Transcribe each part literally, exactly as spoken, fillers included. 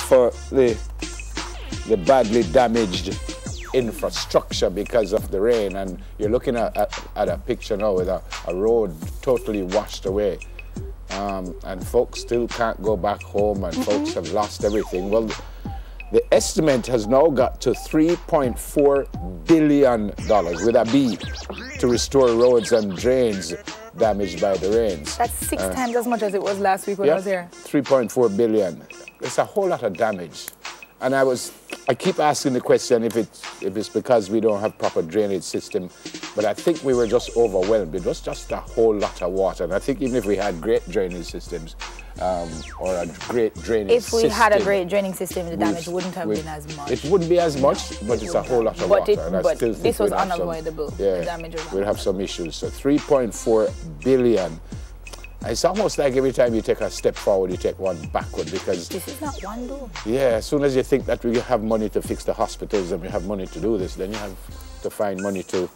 for the, the badly damaged infrastructure because of the rain, and you're looking at, at, at a picture now with a, a road totally washed away, um, and folks still can't go back home, and mm-hmm. folks have lost everything. Well, the estimate has now got to three point four billion dollars with a B to restore roads and drains damaged by the rains. That's six uh, times as much as it was last week when yeah, I was here. three point four billion. It's a whole lot of damage. And I was, I keep asking the question if it's, if it's because we don't have proper drainage system, but I think we were just overwhelmed. It was just a whole lot of water. And I think even if we had great drainage systems, um, or a great drainage If we system, had a great draining system, the damage wouldn't have been as much. It wouldn't be as much, no, but it it's a whole lot of but water. It, and I but still think this was we'd have unavoidable. Some, yeah, the damage was we'll have some issues. So three point four billion. It's almost like every time you take a step forward, you take one backward, because... This is not one though. Yeah, as soon as you think that we have money to fix the hospitals and we have money to do this, then you have to find money to...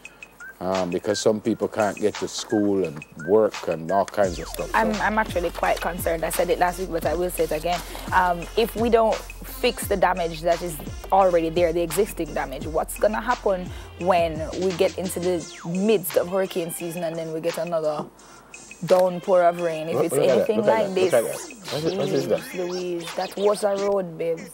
Um, because some people can't get to school and work and all kinds of stuff. I'm, so. I'm actually quite concerned. I said it last week, but I will say it again. Um, if we don't fix the damage that is already there, the existing damage, what's going to happen when we get into the midst of hurricane season and then we get another downpour of rain? If look, it's look anything that, like this, what is, what is that? Louise, that was a road, babes.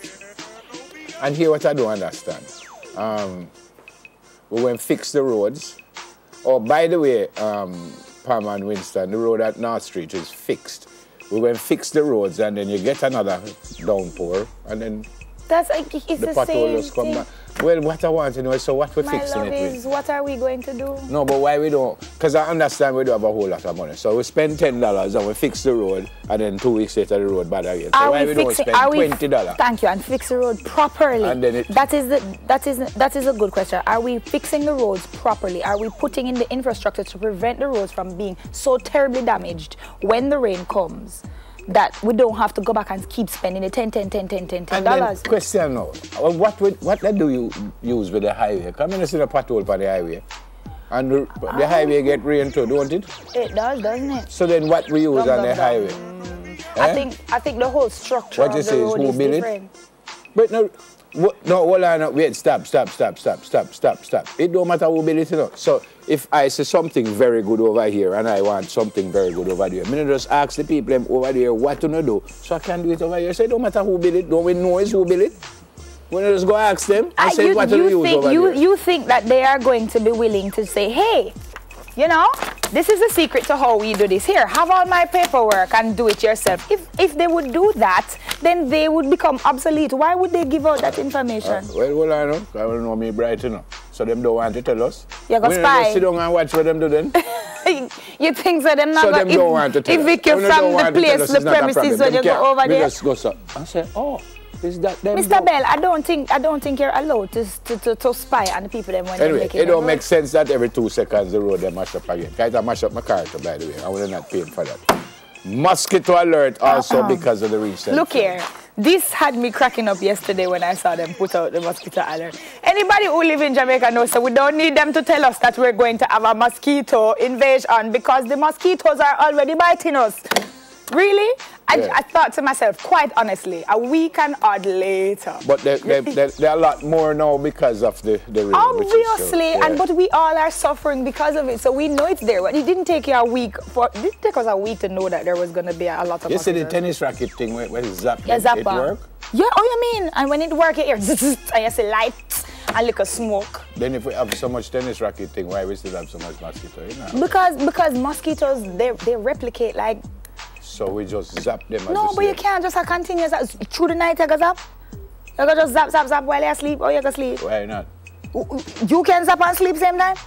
And here what I don't understand. Um, we went fix the roads. Oh, by the way, um, Palmer and Winston, the road at North Street is fixed. We went fix the roads, and then you get another downpour, and then That's like, it's the, the potholes same come thing. back. Well, what I want to know is, so what we're My fixing love it is, with? what are we going to do? No, but why we don't? Because I understand we do have a whole lot of money. So we spend ten dollars and we fix the road, and then two weeks later the road bad again. So are why we, we don't fixing, spend are we, twenty dollars? Thank you, and fix the road properly. And then it, that is the that is that is a good question. Are we fixing the roads properly? Are we putting in the infrastructure to prevent the roads from being so terribly damaged when the rain comes that we don't have to go back and keep spending the ten, ten, ten, ten, ten, ten dollars? And then question now, what would, what do you use with the highway? Come in and see the pothole for the highway. And the, the oh. highway get rain too, don't it? It does, doesn't it? So then what we use dum, on dum, the dum. highway? Mm. Eh? I think I think the whole structure what of you the say road is, is build different. It? But no, no, hold on, wait, stop, stop, stop, stop, stop, stop, stop. It don't matter who build it, you know. So if I see something very good over here and I want something very good over there, I'm going to just ask the people over there what to do, so I can do it over here. So it don't matter who build it, don't we know is who build it? We're going to just go ask them and uh, say you, what you to use think, over you, there. You think that they are going to be willing to say, hey, you know, this is the secret to how we do this. Here, have all my paperwork and do it yourself. If if they would do that, then they would become obsolete. Why would they give out that information? Uh, well, well, I know. I don't know me bright enough. So them don't want to tell us. You're going to spy. Sit down and watch what them do then. You think so them not so going to evict you from the place, the premises when you go over there? Just go so. I say, oh. Is that them Mister don't? Bell, I don't think I don't think you're allowed to to, to, to spy on the people them when anyway, they're making it don't road. make sense that every two seconds the road they mash up again. Guys, I mash up my character, by the way. I will not paying for that. Mosquito alert also uh-uh. because of the recent. Look here. This had me cracking up yesterday when I saw them put out the mosquito alert. Anybody who live in Jamaica knows that we don't need them to tell us that we're going to have a mosquito invasion because the mosquitoes are already biting us. Really? I, yeah. I thought to myself, quite honestly, a week and odd later. But there they, they, they are a lot more now because of the, the rain. Obviously, yeah. and but we all are suffering because of it, so we know it's there. But it didn't take you a week for it didn't take us a week to know that there was going to be a lot of. You see the tennis racket thing where, where it zap, yeah, zap it work? Yeah, oh you mean? And when it work, you hear zzz, zzz, and you see light and little smoke. Then if we have so much tennis racket thing, why we still have so much mosquito? You know? Because because mosquitoes they they replicate like. So we just zap them. No, but you can't just continue through the night. You go zap. You go just zap, zap, zap while you sleep, or you go sleep. Why not? You can zap and sleep same time.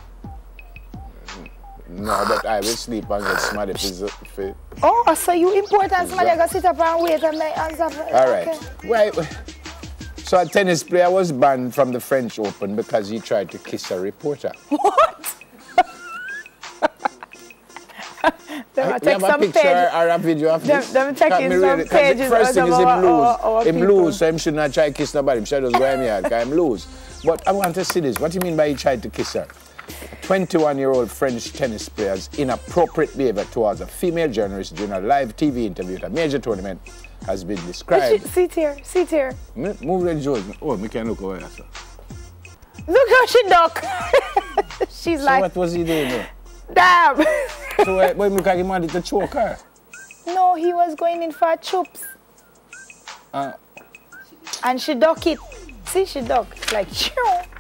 No, but I will sleep and get smarty if it. Oh, so you important somebody go sit up and wait and make and zap. All right. Okay. Right. So a tennis player was banned from the French Open because he tried to kiss a reporter. What? Them I take some picture page. Or a video of them, this. Them taking some really, pages. The first thing is him lose. Him people. lose, so him should not try to kiss nobody. Him should just go in here because him lose. But I want to see this. What do you mean by he tried to kiss her? twenty-one-year-old French tennis player's inappropriate behavior towards a female journalist during a live T V interview at a major tournament has been described. Sit here, sit here. Move the George. Oh, we can look over here, sir. Look how she duck. She's so like. What was he doing there? Damn. So uh, when we can imagine to choke her? No, he was going in for chups. Uh, and she duck it. See, she duck. Like, chew.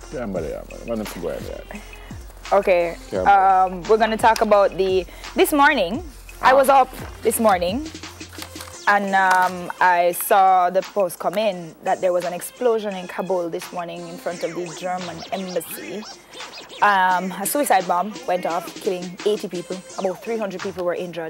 Okay. Um, we're going to talk about the. This morning, ah. I was up this morning. And um, I saw the post come in that there was an explosion in Kabul this morning in front of the German embassy. Um, a suicide bomb went off, killing eighty people. About three hundred people were injured.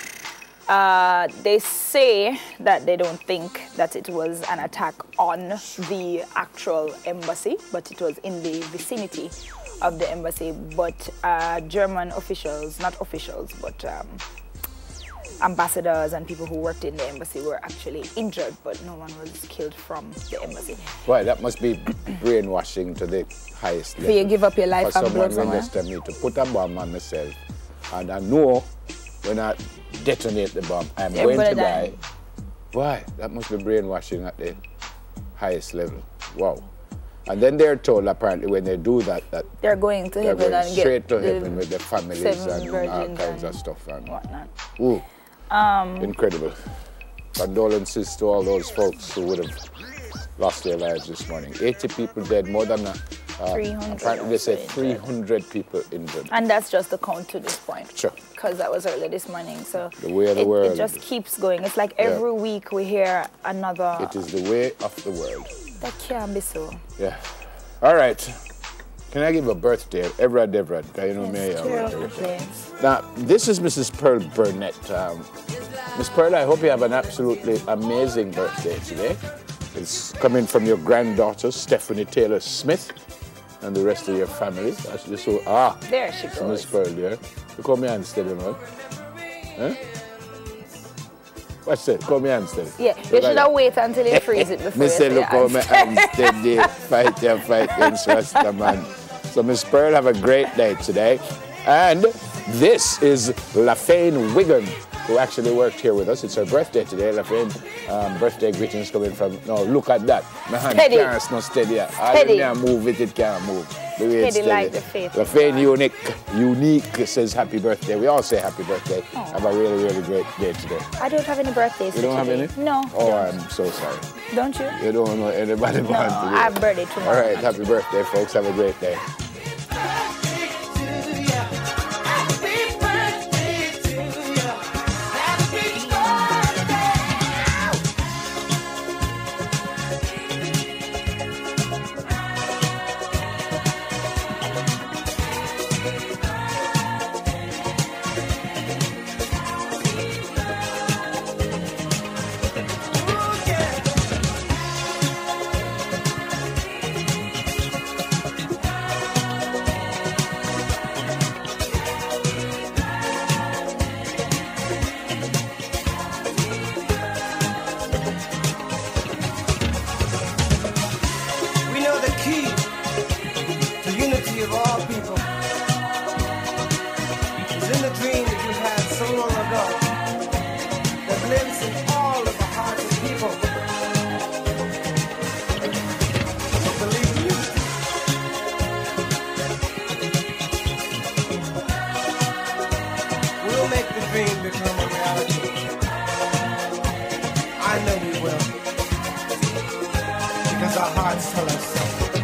Uh, they say that they don't think that it was an attack on the actual embassy, but it was in the vicinity of the embassy. But uh, German officials, not officials, but um, ambassadors and people who worked in the embassy were actually injured, but no one was killed from the embassy. Well, that must be brainwashing to the highest level. So you give up your life for and blood someone somewhere? tell me to put a bomb on myself, and I know when I detonate the bomb, I'm going to die. die. Why? That must be brainwashing at the highest level. Wow. And then they're told apparently when they do that, that they're going to they're heaven going and straight get to heaven with their families and all kinds of stuff and whatnot. Ooh, um, incredible. Condolences to all those folks who would have lost their lives this morning. eighty people dead, more than uh, three hundred. Apparently they said three hundred people injured. And that's just the count to this point. Sure. Because that was early this morning. So the way of the it, world. It just keeps going. It's like every yeah. week we hear another. It is the way of the world. That can't be so. Yeah. All right. Can I give a birthday? Everard, Everard. You know yes, me. Now, this is Missus Pearl Burnett. Um, Miss Pearl, I hope you have an absolutely amazing birthday today. It's coming from your granddaughter, Stephanie Taylor Smith, and the rest of your family. Actually, so, ah, there she goes. Miss Pearl, yeah. You call me Anstead, man. Huh? What's that? Call me Anstead. Yeah, you should have waited until you freeze it before you say look, call me Anstead, yeah. Fight your fight against Rasta, man. So Miss Pearl, have a great day today. And this is LaFane Wiggin, who actually worked here with us. It's her birthday today. LaFane, um, birthday greetings coming from, no, look at that. My hand steady. can't, not steady. I can't move it, it can't move. The way it's steady like the faith. LaFane Unique, Unique says happy birthday. We all say happy birthday. Aww. Have a really, really great day today. I don't have any birthdays. You don't have today. any? No. Oh, I'm so sorry. Don't you? You don't know anybody no, born today. I have birthday tomorrow. All right, happy birthday, folks. Have a great day. I know we will, because our hearts tell us so.